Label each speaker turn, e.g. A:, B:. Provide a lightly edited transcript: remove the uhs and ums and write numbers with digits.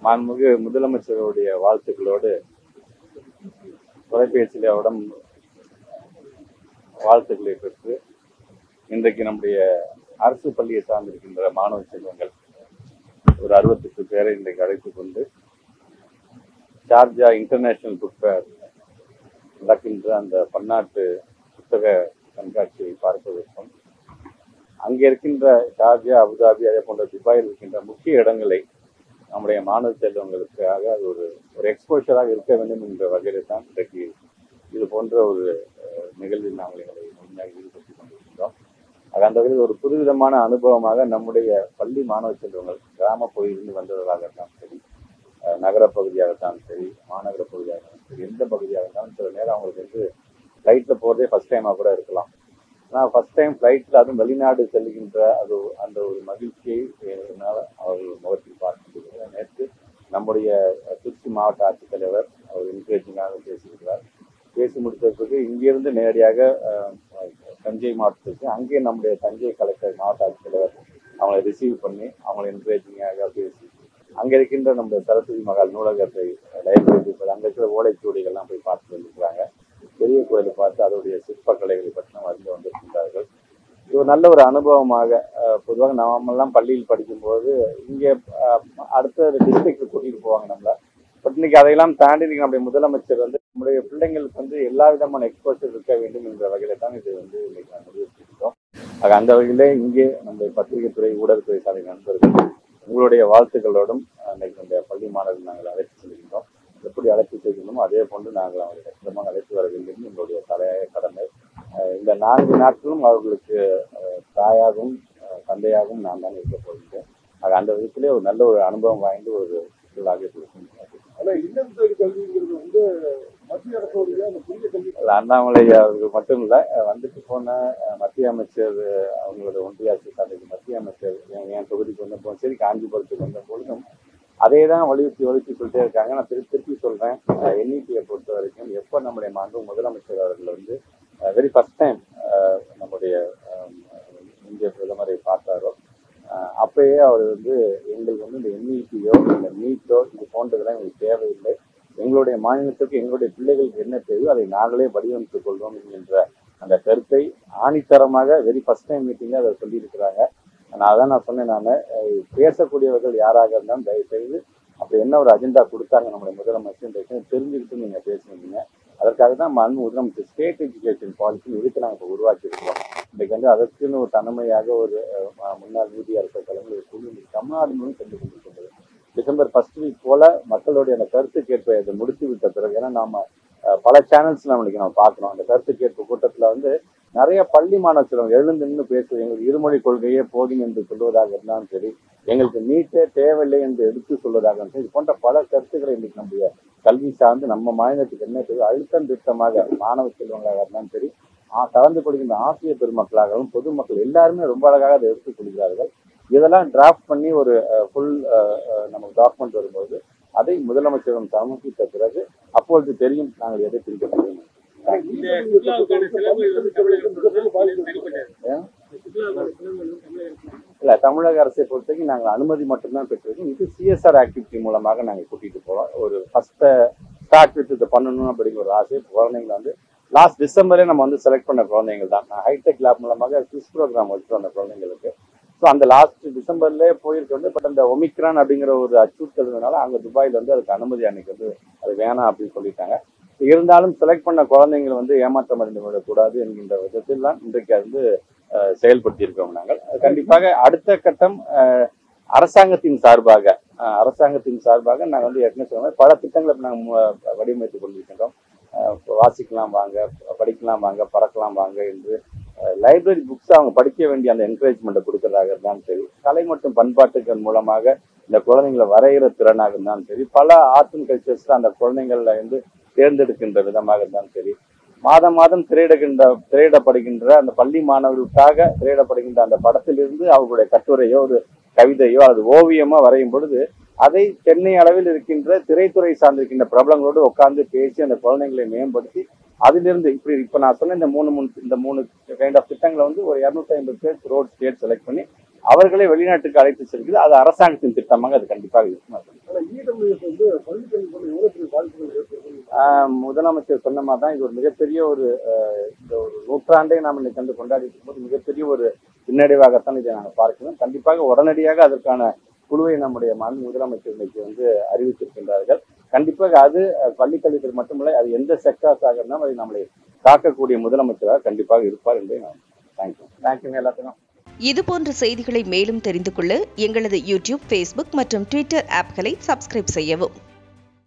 A: மாண்புமிகு முதலமைச்சருடைய வாழ்த்துக்களோடு தொலைபேசியில் அவரிடம் வாழ்த்துக்களை பெற்று இன்றைக்கு நம்முடைய அரசு பள்ளியை சார்ந்திருக்கின்ற மாணவ செல்வங்கள் ஒரு 68 பேரை இன்றைக்கு அழைத்துக் கொண்டு ஷார்ஜா இன்டர்நேஷனல் புக் ஃபேர் நடக்கின்ற அந்த பன்னாட்டு புத்தக கண்காட்சியை பார்ப்பதற்கும் அங்கே இருக்கின்ற ஷார்ஜா, அபுதாபி, அதே போன்ற துபாயில் இருக்கின்ற முக்கிய இடங்களை நம்முடைய மாணவ செல்வங்களுக்காக அது ஒரு எக்ஸ்போஷராக இருக்க வேண்டும் என்ற வகையில் தான் இன்றைக்கு இது போன்ற ஒரு நிகழ்வில் நாங்கள் எங்களை முழுமையாக ஈடுபட்டுக் கொண்டிருக்கின்றோம். அந்த வகையில் ஒரு புதுவிதமான அனுபவமாக நம்முடைய பள்ளி மாணவ செல்வங்கள் கிராம பகுதியிலிருந்து வந்தவர்களாகத்தான் சரி, நகர பகுதியாகத்தான் சரி, மாநகர பகுதியாகத்தான் சரி, எந்த பகுதியாக இருந்தாலும் சில நேரம் அவங்களுக்கு ஃப்ளைட்டில் போகிறதே ஃபர்ஸ்ட் டைமாக கூட இருக்கலாம். ஆனால் ஃபர்ஸ்ட் டைம் ஃப்ளைட்டில் அதுவும் வெளிநாடு செல்கின்ற அந்த ஒரு மகிழ்ச்சியை என்னால் அவர்கள் முகத்தில் பார்க்க முடிகிறது. நேற்று நம்முடைய திருச்சி மாவட்ட ஆட்சித்தலைவர் அவர் என்கரேஜிங்காக பேசியிருக்கிறார். பேசி முடித்ததுக்கு இங்கிருந்து நேரடியாக தஞ்சை மாவட்டத்துக்கு அங்கே நம்முடைய தஞ்சை கலெக்டர் மாவட்ட ஆட்சித்தலைவர் அவங்களை ரிசீவ் பண்ணி அவங்களை என்கரேஜிங்காக பேசி அங்கே இருக்கின்ற நம்முடைய சரஸ்வதி மகால் நூலகத்தை, லைப்ரரி, அங்கே இருக்கிற ஓலைச்சுவடிகள்லாம் போய் பார்த்து வந்துருக்கிறாங்க. பெரிய கோயிலை பார்த்து அதோடைய சிற்பக்கலைகளை பற்றி அறிந்து வந்திருக்கின்றார்கள். இது ஒரு நல்ல ஒரு அனுபவமாக பொதுவாக நாமெல்லாம் பள்ளியில் படிக்கும்போது இங்கே அடுத்த டிஸ்ட்ரிக்ட் கூட்டிகிட்டு போவாங்க நம்மளை. பட் இன்னைக்கு அதையெல்லாம் தாண்டி இன்னைக்கு நம்முடைய முதலமைச்சர் நம்முடைய பிள்ளைங்களுக்கு எல்லா விதமான எக்ஸ்போஷர் இருக்க வேண்டும் என்ற வகையில தான் இது இன்னைக்கு நான் முடிவெடுத்திருக்கோம். அந்த வகையிலே இங்கே நம்முடைய பத்திரிகை துறை, ஊடகத்துறை சாலை நண்பர்கள் உங்களுடைய வாழ்த்துக்களோடும் இன்னைக்கு நம்முடைய பள்ளி மாணவர்கள் நாங்கள் அழைத்து செல்கின்றோம். எப்படி அழைத்து செல்கின்றோமோ அதே போன்று நாங்கள் அவர்களை கச்சிதமாக அழைத்து வர வேண்டும் எங்களுடைய தலையாய கடமை. இந்த 4 நாட்களும் அவர்களுக்கு தாயாகவும் தந்தையாகவும் நான் தான் இருக்க போகின்றேன். அந்த விதத்திலே ஒரு நல்ல ஒரு அனுபவம் வாய்ந்த ஒரு சுற்றுலாக அண்ணாமலை அவர்கள் மட்டும் இல்லை, வந்துட்டு போன மத்திய அமைச்சர், அவங்களோட ஒன்றிய அரசு சார்ந்த மத்திய அமைச்சர் என் தொகுதிக்கு வந்த போதும் சரி, காஞ்சிபுரத்துக்கு வந்த பொழுதும் அதே தான் வலியுறுத்தி சொல்லிட்டே இருக்காங்க. நான் திருப்பி சொல்றேன், என்இபியை பொறுத்த வரைக்கும் எப்போ நம்முடைய மாண்பு முதலமைச்சர் அவர்கள் வெரி ஃபர்ஸ்ட் டைம் நம்முடைய இந்திய பிரதமரை பார்த்தாரோ அப்பயே அவர் எங்களுக்கு இந்த என்இபியோ இந்த நீட்டோ இது போன்றதெல்லாம் எங்களுக்கு தேவையில்லை, எங்களுடைய மாநிலத்துக்கு எங்களுடைய பிள்ளைகளுக்கு என்ன தேவையோ அதை நாங்களே வடிவமைத்துக் கொள்வோம் என்கின்ற அந்த கருத்தை ஆணித்தரமாக வெரி ஃபர்ஸ்ட் டைம் மீட்டிங்ல அதை சொல்லியிருக்கிறாங்க. நான் சொன்னேன், நான் பேசக்கூடியவர்கள் யாராக இருந்தாலும் தயவு செய்து அப்படி என்ன ஒரு அஜெண்டா கொடுத்தாங்க நம்முடைய முதலமைச்சர் தெரிஞ்சுக்கிட்டு நீங்க பேசுனீங்க. அதற்காக தான் முதலமைச்சர் ஸ்டேட் எஜுகேஷன் பாலிசி இதுக்கு நாங்கள் இப்போ உருவாக்கி இருக்கோம். இன்றைக்கு அதற்குன்னு ஒரு தன்மையாக ஒரு முன்னாள் நீதி அரசர் தலைமையில் ஒரு குழு தமிழ்நாடு முழுவதும் சென்று கொண்டிருக்கின்றது. டிசம்பர் 1st வீக் போல மக்களுடைய அந்த கருத்து கேட்பை அதை முடித்து விட்ட பிறகு, ஏன்னா நாம பல சேனல்ஸ் நம்ம பார்க்கணும். அந்த கருத்து கேட்பு கூட்டத்தில் நிறைய பள்ளி மாணவர்கள் எழுந்து நின்று பேசுவது, எங்களுக்கு இருமொழி கொள்கையே போதும் என்று சொல்வதாக இருந்தாலும் சரி, எங்களுக்கு நீட்டே தேவையில்லை என்று எடுத்து சொல்வதாக இருந்தாலும் இது போன்ற பல கருத்துக்களை இன்றைக்கு நம்முடைய கல்வி சார்ந்து நம்ம மாநிலத்துக்கு என்ன செய்வது அழுத்தம் திருத்தமாக மாணவ செல்வங்களாக இருந்தாலும் சரி, கலந்து கொள்கின்ற ஆசிரியர் பெருமக்களாகவும் பொதுமக்கள் எல்லாருமே ரொம்ப அழகாக அதை எடுத்துக் கொள்கிறார்கள். இதெல்லாம் டிராஃப்ட் பண்ணி ஒரு ஃபுல் நமக்கு டாக்குமெண்ட் வரும்போது அதை முதலமைச்சரிடம் சமர்ப்பித்த பிறகு அப்பொழுது தெரியும் நாங்கள் எதை பிரிக்க முடியும். இல்ல, தமிழக அரசை பொறுத்தவரைக்கும் நாங்கள் அனுமதி மட்டும்தான் பெற்றிருக்கோம். இது சிஎஸ்ஆர் ஆக்டிவிட்டி மூலமாக நாங்கள் கூட்டிட்டு போறோம். ஒரு ஃபர்ஸ்ட் ஸ்டார்ட் வித் இதை பண்ணணும் அப்படிங்கிற ஒரு ஆசை. குழந்தைங்களை லாஸ்ட் டிசம்பரே நம்ம செலக்ட் பண்ண குழந்தைகள் தான். நான் ஹைடெக் லேப் மூலமாக குவிஸ் ப்ரோக்ராம் வச்சுட்டு வந்த குழந்தைங்களுக்கு. ஸோ அந்த லாஸ்ட் டிசம்பர்லேயே போயிருக்கு. பட் அந்த ஒமிக்ரான் அப்படிங்கிற ஒரு அச்சுறுத்தல்னால அங்கே துபாயில் அதுக்கு அனுமதி அன்னைக்கு அது வேணாம் அப்படின்னு சொல்லிட்டாங்க. இருந்தாலும் செலக்ட் பண்ண குழந்தைங்களை ஏமாற்றம் அடைந்து விடக்கூடாது என்கின்ற விதத்தில் தான் இன்றைக்கு செயல்படுத்தி இருக்கோம். நாங்கள் கண்டிப்பாக அடுத்த கட்டம் அரசாங்கத்தின் சார்பாக நாங்கள் ஏற்கனவே சொன்ன பல திட்டங்களை நாங்கள் வடிவமைத்துக் கொண்டிருக்கின்றோம். வாசிக்கலாம் வாங்க, படிக்கலாம் வாங்க, பறக்கலாம் வாங்க என்று லைப்ரரி புக்ஸ் அவங்க படிக்க வேண்டிய அந்த என்கரேஜ்மெண்ட்டை கொடுக்கறதாக இருந்தாலும் சரி, கலை மற்றும் பண்பாட்டுகள் மூலமாக இந்த குழந்தைங்களை வரைகிற திறனாக இருந்தாலும் சரி, பல ஆர்ட் அண்ட் கல்ச்சர்ஸ் அந்த குழந்தைங்கள்ல தேர்ந்தெடுக்கின்ற விதமாக இருந்தாலும் சரி, மாதம் திரையிடப்படுகின்ற அந்த பள்ளி மாணவர்களுக்காக திரையிடப்படுகின்ற அந்த படத்திலிருந்து அவர்களுடைய கட்டுரையோ ஒரு கவிதையோ அல்லது ஓவியமோ வரையும் பொழுது அதை சென்னை அளவில் இருக்கின்ற திரைத்துறை சார்ந்திருக்கின்ற பிரபலங்களோடு உட்கார்ந்து பேசி அந்த குழந்தைங்களை மேம்படுத்தி அதிலிருந்து இப்ப நான் சொன்ன இந்த மூணு கைண்ட் ஆஃப் திட்டங்களை ஒரு 250 பேர் ரோட் ஸ்டேட் செலக்ட் பண்ணி அவர்களை வெளிநாட்டுக்கு அழைத்து செல்கிறது. அது அரசாங்கத்தின் திட்டமாக அது கண்டிப்பாக இருக்கும். முதலமைச்சர் சொன்ன மாதிரி தான் இது ஒரு மிகப்பெரிய ஒரு இந்த ஒரு நூற்றாண்டை நாம் இன்னைக்கு வந்து கொண்டாடி இருக்கும்போது மிகப்பெரிய ஒரு பின்னடைவாகத்தான் இதை நாங்கள் பார்க்கிறோம். கண்டிப்பாக உடனடியாக அதற்கான குழுவை நம்முடைய மாநில முதலமைச்சர் இன்னைக்கு வந்து அறிவித்திருக்கின்றார்கள். கண்டிப்பாக அது பள்ளிக்கல்வித்துறை மட்டுமல்ல, அது எந்த செக்டார்ஸாக இருந்தாலும் அதை நம்மளை காக்கக்கூடிய முதலமைச்சராக கண்டிப்பாக இருப்பார் என்று நான் தேங்க்யூ எல்லாத்துக்கும்.
B: இதுபோன்ற செய்திகளை மேலும் தெரிந்து கொள்ள எங்களது யூடியூப், ஃபேஸ்புக் மற்றும் ட்விட்டர் ஆப்களை சப்ஸ்கிரைப் செய்யவும்.